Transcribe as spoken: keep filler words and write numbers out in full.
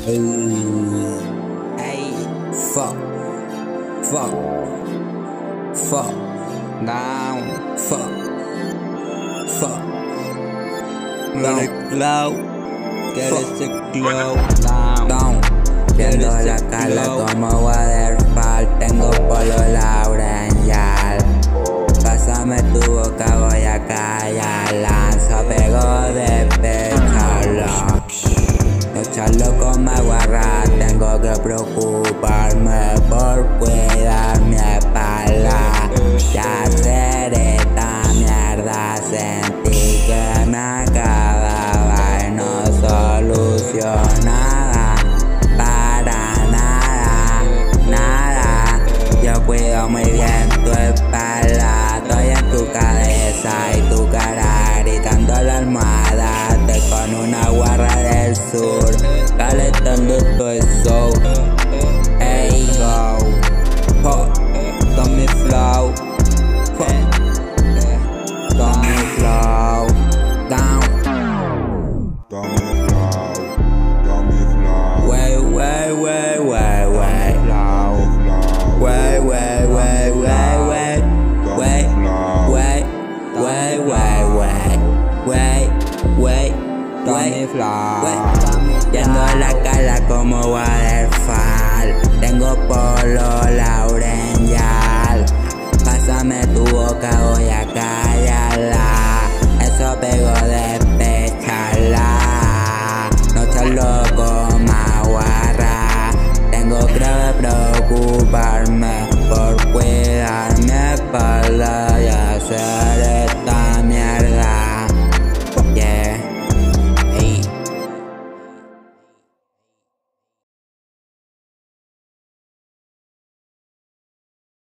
Ooh. Hey, fuck, fuck, fuck, down, fuck, fuck, Let it glow, get ese glow, down, down. Viendo la cara como waterfall, tengo polo Laurencial. Pásame tu boca, voy a callarla. Se pegó de pecharla. No charlo con maguarra, tengo que preocuparme por cuidar mi espalda. Ya seré esta mierda, sentí que me acababa y no solucionaba para nada, nada. Yo cuido muy bien tu espalda, estoy en tu cabeza y tu cara gritando la almohada. Estoy con una guarra del sur, calentando tu show. Hey, go, ho, Tommy Flow, ho, Tommy Flow, down. Tommy Flow, Tommy Flow, Way, way, way, way, way, Tommy Flow, way, way, way, way, way, way, way, way, way, way, way, way, Tommy Flow. Yendo la cara como waterfall, tengo polo Laurencial. Pásame tu boca, voy a callarla. Eso pego de pecharla. No charlo con maguarra, tengo que preocuparme por cuidar mi espalda y hacer